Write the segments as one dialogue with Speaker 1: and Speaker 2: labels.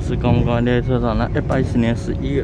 Speaker 1: 是公关列车上的110年11月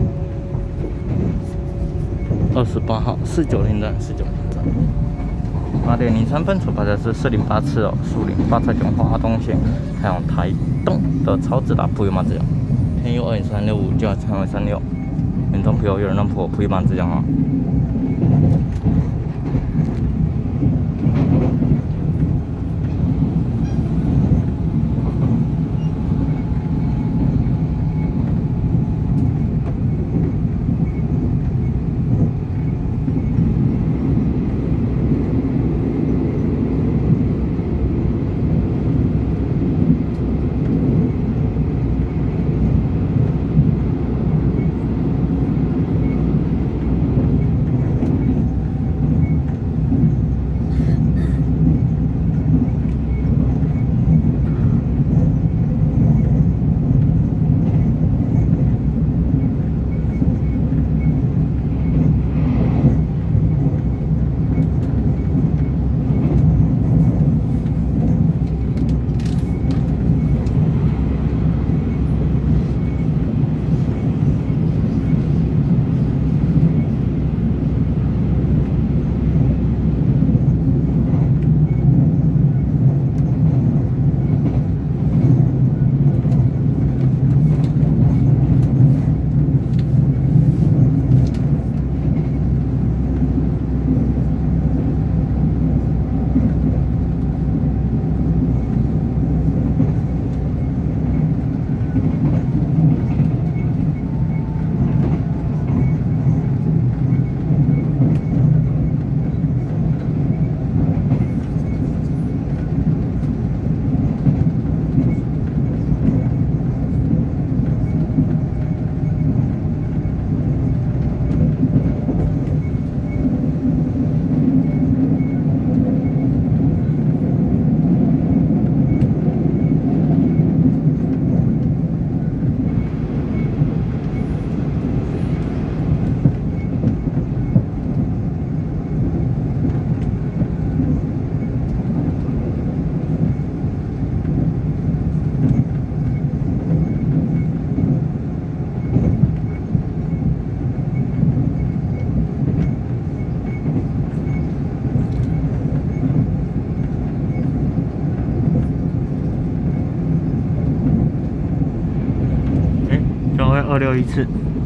Speaker 1: 28号49停站，49停站。8点03分出发的是408次哦，树林发财线花东线，开往台东的超直达普悠玛之江。天佑20365叫336，远东普悠有人能普悠玛之江啊。261次，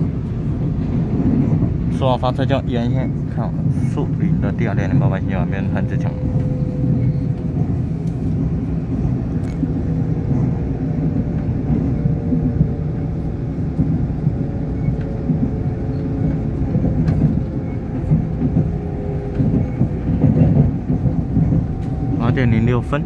Speaker 1: 说完发车就沿线看树林的第2点088新往边看自强。8点06分。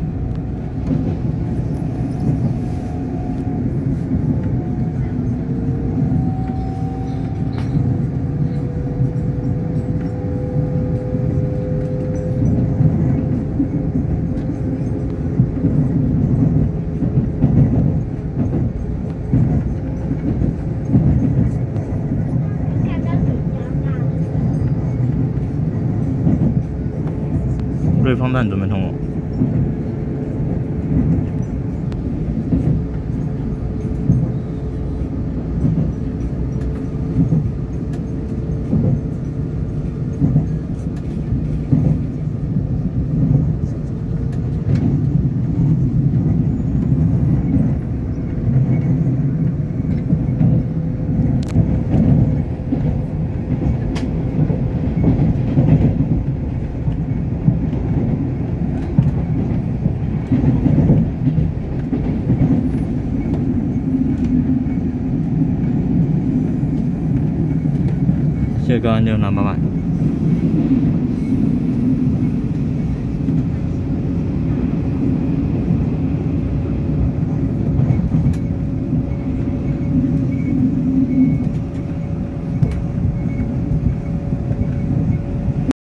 Speaker 1: 瑞芳站准备通过。谢谢各位观众，拜拜。